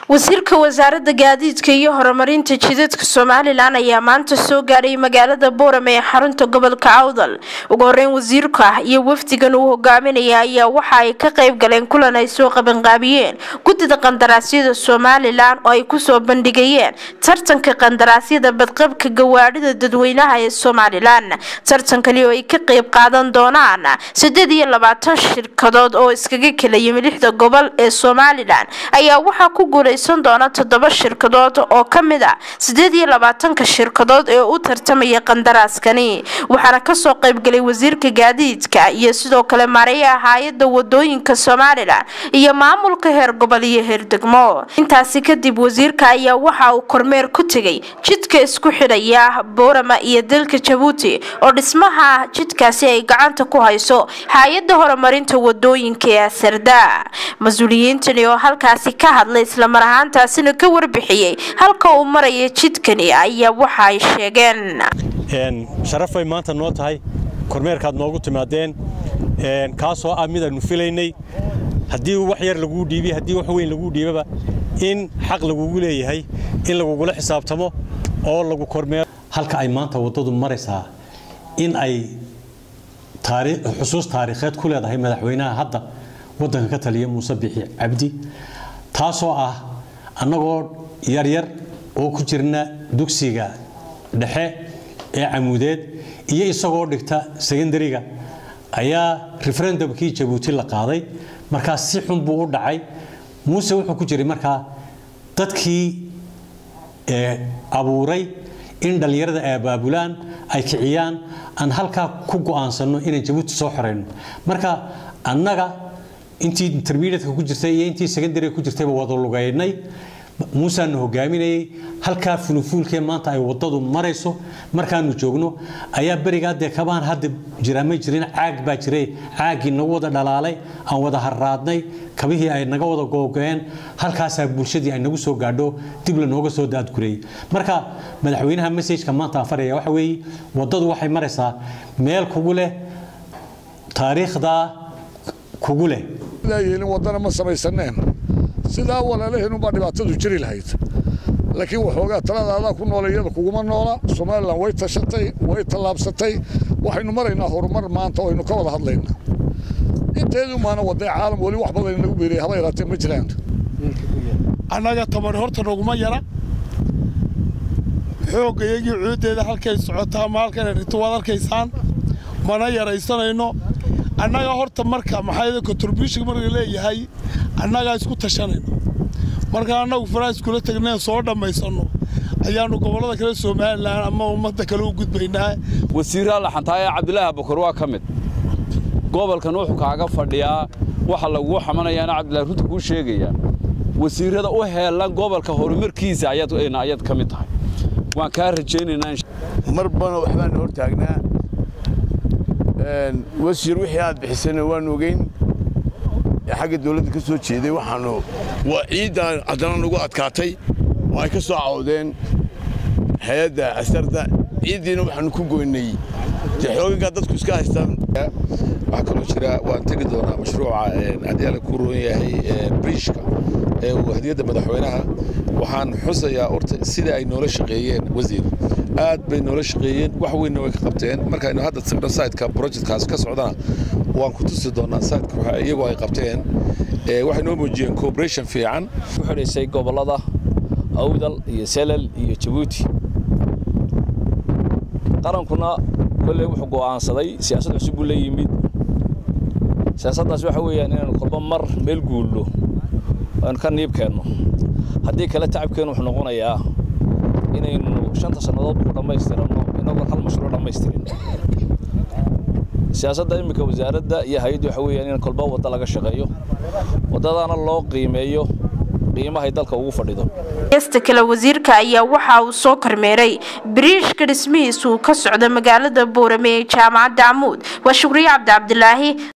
wasiirka wasaaradda gaadiidka iyo horumarinta jidadka Soomaaliland ayaa maanta soo gaaray magaalada Boorame ee xarunta gobolka Awdal. ugu horeyn wasiirka iyo wafdigan uu hogaaminaya ayaa waxa ay ka qayb galeen kulan ay soo qabanqaabiyeen guddida qandaraasyada Soomaaliland oo ay ku soo bandhigayeen tartanka qandaraasyada badqabka gawaadhida dadweynaha ee Soomaaliland. tartankani oo ay ka qayb qaadan doonaan 28 shirkadood oo iskaga kala yimid 6 gobol ee Soomaaliland ayaa waxa ku guuleysan doona 7 shirkadood oo kamid ah 28 shirkadood ee u tartamaya qandaraaskani. waxaana ka soo qayb galay wasiirka gaadiidka iyo sidoo kale maareeyaha hay'adda wadooyinka Soomaaliland iyo maamulka heer gobol iyo heer degmo. intaasi kadib wasiirka ayaa waxa uu kormeer ku tagay jidka isku xidhaya Boorama iyo dalka Djibouti oo dhismaha jidkaasi ay gacanta ku hayso hay'adda horumarinta wadooyinka ee Sarda. mas'uuliyiintani oo halkaasi ka hadlay isla mar ahaantaasina ka warbixiyay halka uu maraya jidkani ayaa waxa ay sheegeen sharaf ay maanta noo tahay kormeerkaad noogu timaadeen kaasoo ah mid aanu filaynay haddii wax yar lagu dhiibay haddii wax weyn lagu dhiibaba in xaq lagu leeyahay in lagu xisaabtamo oo lagu kormeero halka ay maanta wadadu maraysaa in ay xusuus taariikheed ku leedahay madaxweynaha hadda wadanka ka taliya Muuse Bixi Cabdi taasoo ah annagoo yar oo ku jirna dugsiga dhexe ee Camuudeed iyo isagoo dhigta secondary-ga ayaa referendumkii Djibouti la qaaday marka si xun buu u dhacay. Muuse wuxuu ku jiray marka dadkii abuuray in dhalinyarada ay baabulaan ay kiciyaan aan halka ku go'aansano in Djibouti soo xoreyno. marka annaga intii intermediate ku jirtay iyo intii secondary ku jirtay wada lugaynay Muuse aan hogaaminay halka funufuulkee maanta ay wadadu marayso markaanu joogno ayaa barigaad ka baan hadda jiraamay jirin caag baa jiray caagi nagu wada dhalaalay aan wada harraadnay kabihii ay naga wada googeen halkaas bulshadii ay nagu soo gaadho dib la nooga soo daad guray. marka madaxweynaha message-ka maanta afaraya waxa weey wadadu waxay maraysaa meel kugu leh taariikhda kugu leh leeyihiin wadana ma samaysaneen sida walaalaheen baa dhibaatadu jiri lahayd laakiin waxoogaa taladaada ku nooleeyada kuguma noola. Soomaaliland way tashatay way talaabsatay waxaynu maraynaa horumar maanta oo aynu ka wada hadlaynaa inteedu maana waday caalam wali wax badan nagu beeray haba yaraatee ma jiraan. annaga tamar horta naguma yara xoogayagii cuudeeda halkay socotaa maalkan inta wada arkaysaan mana yaraysanayno. annaga horta marka maxay contribution marka leeyahay annaga isku tashanayno marka annagu faraas kula tagnay soo dhameysano ayaanu gobolada kale Soomaaliland ama ummadda kale u gudbaynaa. wasiirka la xantaaya Cabdilaahi Bakar waa kamid gobolkan wuxuu kaaga fadhiyaa waxa lagu xamanayaa Cabdilaahi runta ku sheegaya wasiirada u heelan gobolka horumarkiisa ayad kamid tahay. waan ka rajaynaynaa marbana waxbaan hor taagnaa wasiir wixii aad bixisana waan ogeyn xagga dawladda ka soo jeeday waxaanu waa ciidan adana nagu adkaatay oo ay ka soo caawdeen hay'adda Sarda ciidina waxaanu ku goynay xoogaga dadku iska haystaan. waxa kale jira waan tagi doonaa mashruuca adeeg ku roon yahay bridge-ka ee hadiyada madaxweynaha waxaan xusayaa horta sida ay noola shaqeeyeen wasiir aad bay noola shaqeeyeen wax weyn way ka qabteen marka aynu hadda site-ka project-kaas ka socdana waan ku tusi doonaa site-ka waxa iyagu ay qabteen waxay noo muujiyeen cooperation fiican ku xidhisay gobolada Awdal iyo Selal iyo Djibouti. qarankuna kullee wuxuu go'aansaday siyaasad cusub u leeyimid siyaasaddaas waxa weeyaan inaan kolba mar meel guulno aan ka niib keenno haddii kala tacabkeenu wuxuu noqonayaa inaynu 5 sanadood ku dhamaystirano inagoo hal mashruuc dhamaystirin. siyaasadda imika wasaaradda iyo hay'addu waxa weeyaan in kolba wada laga shaqeeyo wadadana loo qiimeeyo qiimaha dalka ugu fadhido. kale wasiirka ayaa waxa uu soo kormeeray bridge-ka dhismihiisu ka socda magaalada Boorame ee jaamacadda Camuud. waa Shukriye Cabdi Cabdilaahi.